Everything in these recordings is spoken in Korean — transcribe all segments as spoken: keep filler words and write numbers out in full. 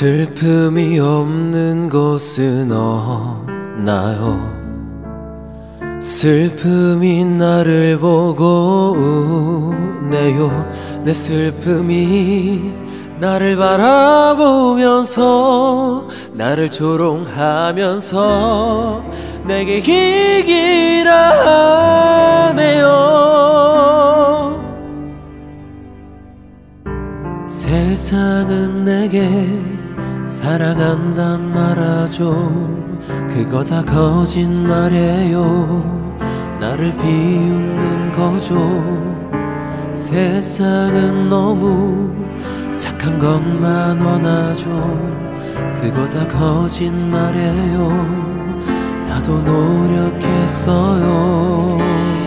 슬픔이 없는 곳은 없나요? 슬픔이 나를 보고 우네요. 내 슬픔이 나를 바라보면서 나를 조롱하면서 내게 얘기라 하네요. 세상은 내게 사랑한단 말하죠. 그거 다 거짓말이에요. 나를 비웃는 거죠. 세상은 너무 착한 것만 원하죠. 그거 다 거짓말이에요. 나도 노력했어요.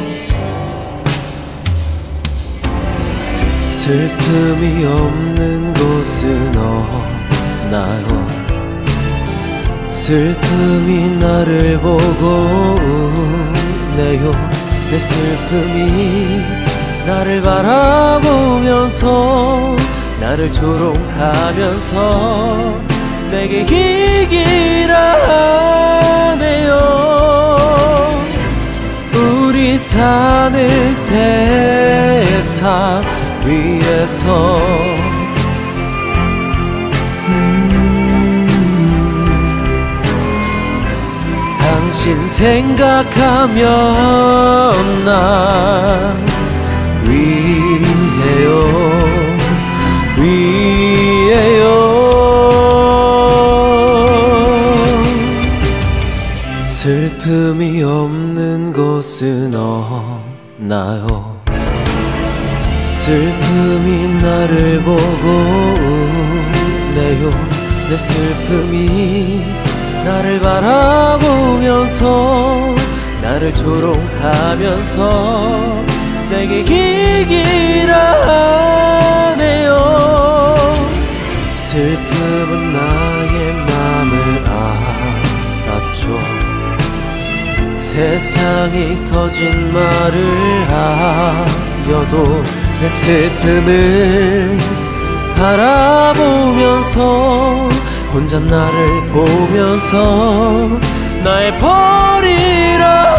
슬픔이 없는 곳은 없나요? 슬픔이 나를 보고 우네요. 내 슬픔이 나를 바라보면서 나를 조롱하면서 내게 얘기라 하네요. 우리 사는 세상 위에서 당신 생각하면 나 위해요, 위해요. 슬픔이 없는 곳은 없나요? 슬픔이 나를 보고 우네요. 내 슬픔이 나를 바라보면서 나를 조롱하면서 내게 얘기라 하네요. 슬픔은 나의 맘을 알았죠. 세상이 거짓말을 하여도 내 슬픔을 바라보면서 혼자 나를 보면서 날 버리라